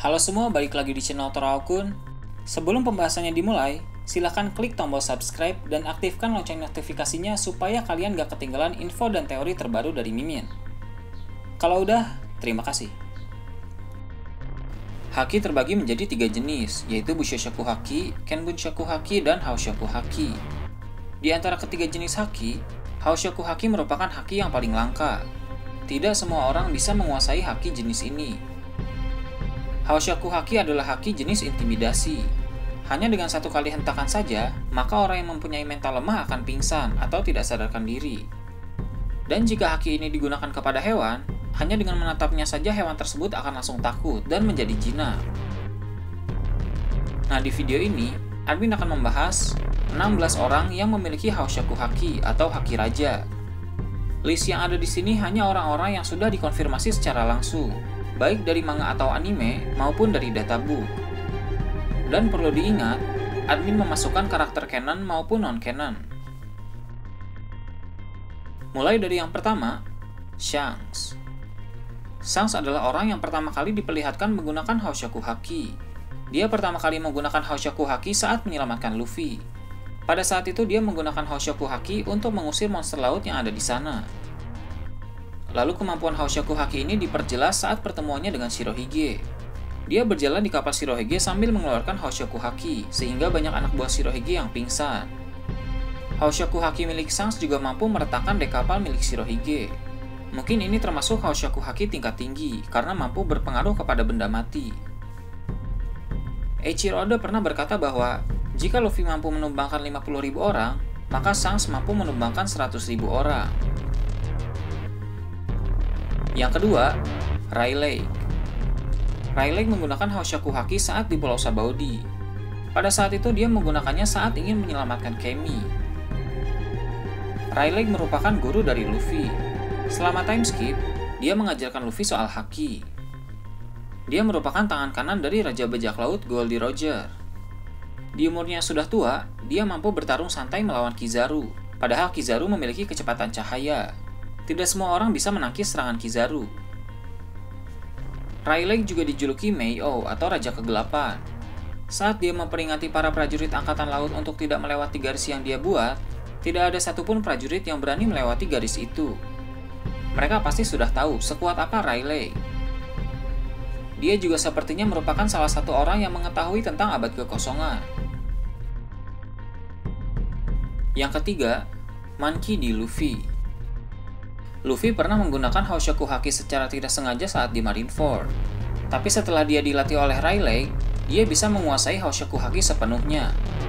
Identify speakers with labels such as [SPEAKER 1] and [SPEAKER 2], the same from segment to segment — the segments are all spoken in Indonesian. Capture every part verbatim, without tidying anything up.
[SPEAKER 1] Halo semua, balik lagi di channel Torao. Sebelum pembahasannya dimulai, silahkan klik tombol subscribe dan aktifkan lonceng notifikasinya supaya kalian gak ketinggalan info dan teori terbaru dari Mimin. Kalau udah, terima kasih. Haki terbagi menjadi tiga jenis, yaitu Haoshoku Haki, Banyak Haki, dan Haoshoku Haki. Di antara ketiga jenis Haki, Haoshoku Haki merupakan Haki yang paling langka. Tidak semua orang bisa menguasai Haki jenis ini. Haoshoku Haki adalah Haki jenis intimidasi. Hanya dengan satu kali hentakan saja, maka orang yang mempunyai mental lemah akan pingsan atau tidak sadarkan diri. Dan jika Haki ini digunakan kepada hewan, hanya dengan menatapnya saja hewan tersebut akan langsung takut dan menjadi jinak. Nah, di video ini, admin akan membahas enam belas orang yang memiliki Haoshoku Haki atau Haki Raja. List yang ada di sini hanya orang-orang yang sudah dikonfirmasi secara langsung, baik dari manga atau anime maupun dari databook. Dan perlu diingat, admin memasukkan karakter canon maupun non-canon. Mulai dari yang pertama, Shambles. Shambles adalah orang yang pertama kali diperlihatkan menggunakan Haoshoku Haki. Dia pertama kali menggunakan Haoshoku Haki saat menyelamatkan Luffy. Pada saat itu dia menggunakan Haoshoku Haki untuk mengusir monster laut yang ada di sana. Lalu kemampuan Haoshoku Haki ini diperjelas saat pertemuannya dengan Shirohige. Dia berjalan di kapal Shirohige sambil mengeluarkan Haoshoku Haki, sehingga banyak anak buah Shirohige yang pingsan. Haoshoku Haki milik Shambles juga mampu meretakkan dek kapal milik Shirohige. Mungkin ini termasuk Haoshoku Haki tingkat tinggi, karena mampu berpengaruh kepada benda mati. Eiichiro pernah berkata bahwa jika Luffy mampu menumbangkan lima puluh ribu orang, maka Shambles mampu menumbangkan seratus ribu orang. Yang kedua, Rayleigh. Rayleigh menggunakan Haoshoku Haki saat di Pulau Sabaody. Pada saat itu dia menggunakannya saat ingin menyelamatkan Kemi. Rayleigh merupakan guru dari Luffy. Selama time skip, dia mengajarkan Luffy soal Haki. Dia merupakan tangan kanan dari Raja Bajak Laut Goldie Roger. Di umurnya yang sudah tua, dia mampu bertarung santai melawan Kizaru, padahal Kizaru memiliki kecepatan cahaya. Tidak semua orang bisa menangkis serangan Kizaru. Rayleigh juga dijuluki Mei-O atau Raja Kegelapan. Saat dia memperingati para prajurit Angkatan Laut untuk tidak melewati garis yang dia buat, tidak ada satupun prajurit yang berani melewati garis itu. Mereka pasti sudah tahu sekuat apa Rayleigh. Dia juga sepertinya merupakan salah satu orang yang mengetahui tentang abad kekosongan. Yang ketiga, Monkey D. Luffy. Luffy pernah menggunakan Haoshoku Haki secara tidak sengaja saat di Marineford. Tapi setelah dia dilatih oleh Rayleigh, dia bisa menguasai Haoshoku Haki sepenuhnya.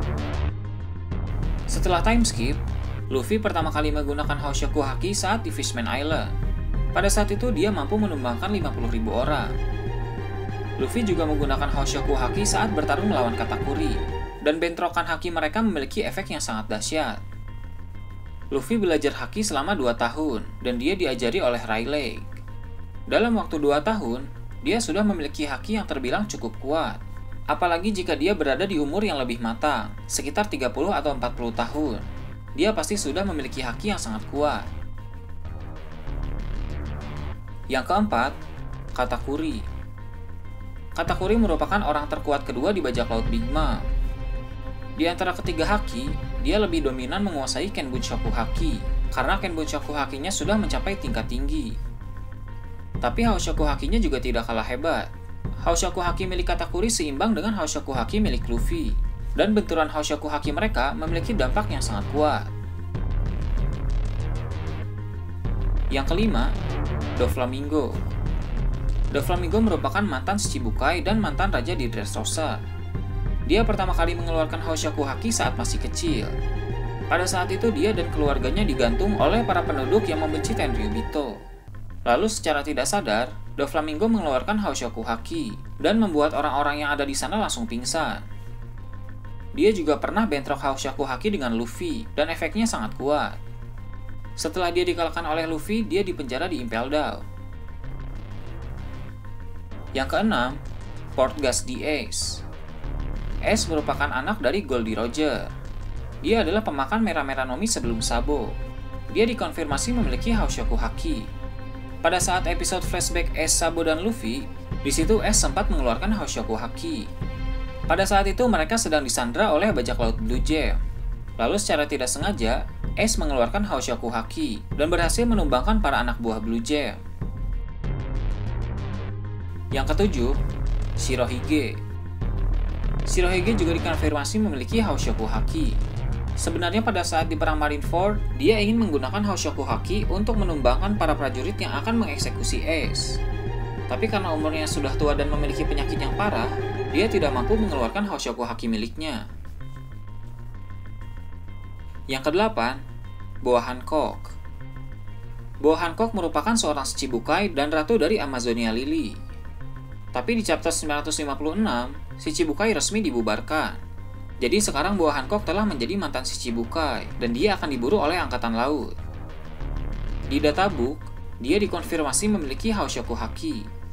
[SPEAKER 1] Setelah time skip, Luffy pertama kali menggunakan Haoshoku Haki saat di Fishman Island. Pada saat itu dia mampu menumbangkan lima puluh ribu orang. Luffy juga menggunakan Haoshoku Haki saat bertarung melawan Katakuri, dan bentrokan Haki mereka memiliki efek yang sangat dahsyat. Luffy belajar Haki selama dua tahun, dan dia diajari oleh Rayleigh. Dalam waktu dua tahun, dia sudah memiliki Haki yang terbilang cukup kuat. Apalagi jika dia berada di umur yang lebih matang, sekitar tiga puluh atau empat puluh tahun. Dia pasti sudah memiliki Haki yang sangat kuat. Yang keempat, Katakuri. Katakuri merupakan orang terkuat kedua di Bajak Laut Big Mom. Di antara ketiga Haki, dia lebih dominan menguasai Kenbunchaku Haki, karena Kenbunchaku Hakinya sudah mencapai tingkat tinggi. Tapi Haoshoku Hakinya juga tidak kalah hebat. Haoshoku Haki milik Katakuri seimbang dengan Haoshoku Haki milik Luffy, dan benturan Haoshoku Haki mereka memiliki dampak yang sangat kuat. Yang kelima, Doflamingo. Doflamingo merupakan mantan Shichibukai dan mantan raja di Dressrosa. Dia pertama kali mengeluarkan Haoshoku Haki saat masih kecil. Pada saat itu dia dan keluarganya digantung oleh para penduduk yang membenci Tenryubito. Lalu secara tidak sadar, Doflamingo mengeluarkan Haoshoku Haki dan membuat orang-orang yang ada di sana langsung pingsan. Dia juga pernah bentrok Haoshoku Haki dengan Luffy dan efeknya sangat kuat. Setelah dia dikalahkan oleh Luffy, dia dipenjara di Impel Down. Yang keenam, Portgas D. Ace. Ace merupakan anak dari Goldie Roger. Dia adalah pemakan merah-merah Nomi sebelum Sabo. Dia dikonfirmasi memiliki Haoshoku Haki. Pada saat episode flashback Ace, Sabo, dan Luffy, Di situ Ace sempat mengeluarkan Haoshoku Haki. Pada saat itu mereka sedang disandra oleh bajak laut Blue Jam. Lalu secara tidak sengaja, Ace mengeluarkan Haoshoku Haki dan berhasil menumbangkan para anak buah Blue Jam. Yang ketujuh, Shirohige. Shirohige juga dikonfirmasi memiliki Haoshoku Haki. Sebenarnya pada saat di perang Marineford, dia ingin menggunakan Haoshoku Haki untuk menumbangkan para prajurit yang akan mengeksekusi Ace. Tapi karena umurnya sudah tua dan memiliki penyakit yang parah, dia tidak mampu mengeluarkan Haoshoku Haki miliknya. Yang kedelapan, Boa Hancock. Boa Hancock merupakan seorang Shichibukai dan ratu dari Amazonia Lili. Tapi di chapter sembilan ratus lima puluh enam, Shichibukai resmi dibubarkan. Jadi sekarang Boa Hancock telah menjadi mantan Shichibukai dan dia akan diburu oleh Angkatan Laut. Di databook, dia dikonfirmasi memiliki Haoshoku Haki.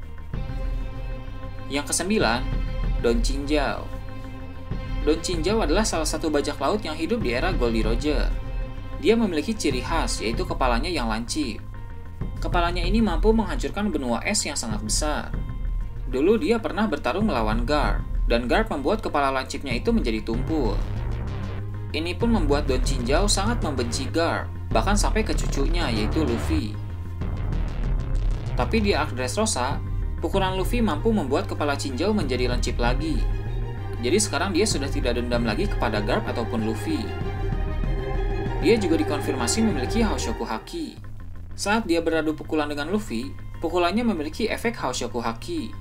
[SPEAKER 1] Yang kesembilan, Don Chinjau. Don Chinjau adalah salah satu bajak laut yang hidup di era Goldie Roger. Dia memiliki ciri khas, yaitu kepalanya yang lancip. Kepalanya ini mampu menghancurkan benua es yang sangat besar. Dulu dia pernah bertarung melawan Garp, dan Garp membuat kepala lancipnya itu menjadi tumpul. Ini pun membuat Don Chinjau sangat membenci Garp, bahkan sampai ke cucunya, yaitu Luffy. Tapi di arc Dressrosa, pukulan Luffy mampu membuat kepala Chinjau menjadi lancip lagi. Jadi sekarang dia sudah tidak dendam lagi kepada Garp ataupun Luffy. Dia juga dikonfirmasi memiliki Haoshoku Haki. Saat dia beradu pukulan dengan Luffy, pukulannya memiliki efek Haoshoku Haki.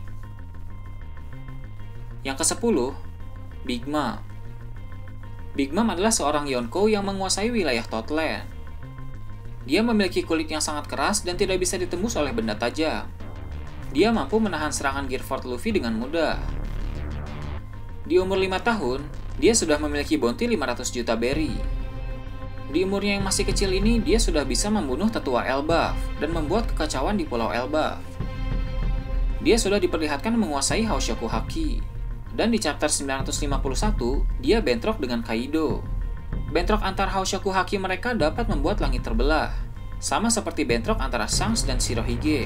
[SPEAKER 1] Yang kesepuluh, Big Mom. Big Mom adalah seorang Yonko yang menguasai wilayah Totland. Dia memiliki kulit yang sangat keras dan tidak bisa ditembus oleh benda tajam. Dia mampu menahan serangan Gearford Luffy dengan mudah. Di umur lima tahun, dia sudah memiliki bounty lima ratus juta berry. Di umurnya yang masih kecil ini, dia sudah bisa membunuh tetua Elbaf dan membuat kekacauan di Pulau Elbaf. Dia sudah diperlihatkan menguasai Haoshoku Haki. Dan di chapter sembilan ratus lima puluh satu, dia bentrok dengan Kaido. Bentrok antar Haoshoku Haki mereka dapat membuat langit terbelah, sama seperti bentrok antara Shanks dan Shirohige.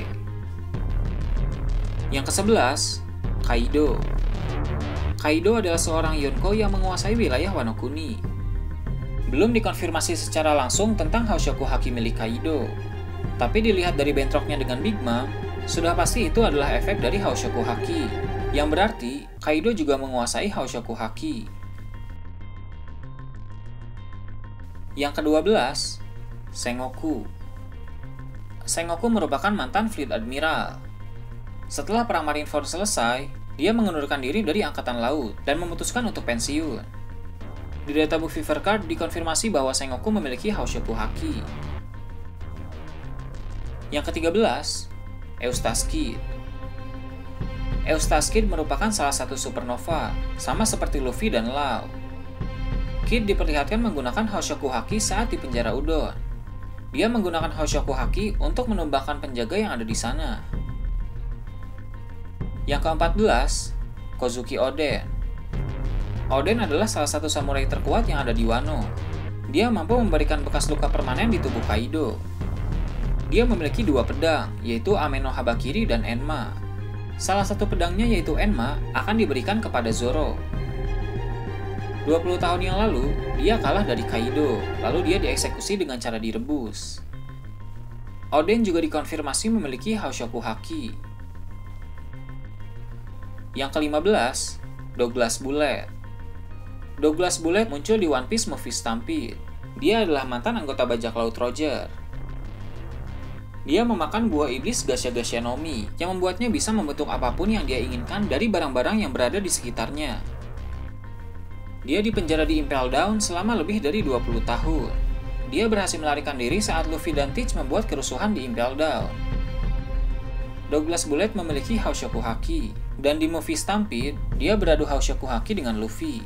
[SPEAKER 1] Yang kesebelas, Kaido. Kaido adalah seorang Yonko yang menguasai wilayah Wano Kuni. Belum dikonfirmasi secara langsung tentang Haoshoku Haki milik Kaido. Tapi dilihat dari bentroknya dengan Big Mom, sudah pasti itu adalah efek dari Haoshoku Haki. Yang berarti, Kaido juga menguasai Haoshoku Haki. Yang kedua belas, Sengoku. Sengoku merupakan mantan Fleet Admiral. Setelah perang Marineford selesai, dia mengundurkan diri dari Angkatan Laut dan memutuskan untuk pensiun. Di databook Fever Card dikonfirmasi bahwa Sengoku memiliki Haoshoku Haki. Yang ketiga belas, Eustace Kid. Eustace Kid merupakan salah satu supernova, sama seperti Luffy dan Lau. Kid diperlihatkan menggunakan Haoshoku Haki saat di penjara Udon. Dia menggunakan Haoshoku Haki untuk menumbangkan penjaga yang ada di sana. Yang keempat belas, Kozuki Oden. Oden adalah salah satu samurai terkuat yang ada di Wano. Dia mampu memberikan bekas luka permanen di tubuh Kaido. Dia memiliki dua pedang, yaitu Ame no Habakiri dan Enma. Salah satu pedangnya, yaitu Enma, akan diberikan kepada Zoro. dua puluh tahun yang lalu, dia kalah dari Kaido, lalu dia dieksekusi dengan cara direbus. Oden juga dikonfirmasi memiliki Haoshoku Haki. Yang kelima belas, Douglas Bullet. Douglas Bullet muncul di One Piece Movie Stampede. Dia adalah mantan anggota bajak laut Roger. Dia memakan buah iblis Gasha Gasha Nomi, yang membuatnya bisa membentuk apapun yang dia inginkan dari barang-barang yang berada di sekitarnya. Dia dipenjara di Impel Down selama lebih dari dua puluh tahun. Dia berhasil melarikan diri saat Luffy dan Teach membuat kerusuhan di Impel Down. Douglas Bullet memiliki Haoshoku Haki, dan di movie Stampede, dia beradu Haoshoku Haki dengan Luffy.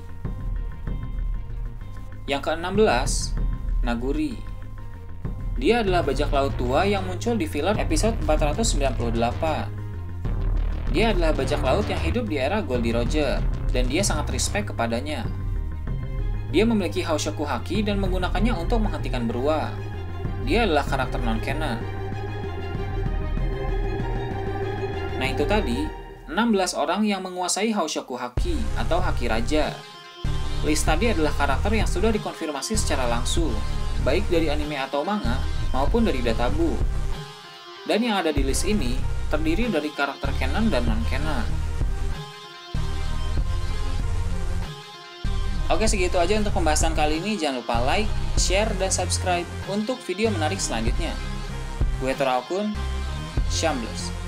[SPEAKER 1] Yang keenam belas, Naguri. Dia adalah bajak laut tua yang muncul di filler episode empat ratus sembilan puluh delapan. Dia adalah bajak laut yang hidup di era Goldie Roger, dan dia sangat respect kepadanya. Dia memiliki Haoshoku Haki dan menggunakannya untuk menghentikan beruang. Dia adalah karakter non-canon. Nah itu tadi enam belas orang yang menguasai Haoshoku Haki atau Haki Raja. List tadi adalah karakter yang sudah dikonfirmasi secara langsung, baik dari anime atau manga maupun dari databook. Dan yang ada di list ini terdiri dari karakter canon dan non-canon. Oke, segitu aja untuk pembahasan kali ini. Jangan lupa like, share, dan subscribe untuk video menarik selanjutnya. Gue Torao, Shambles.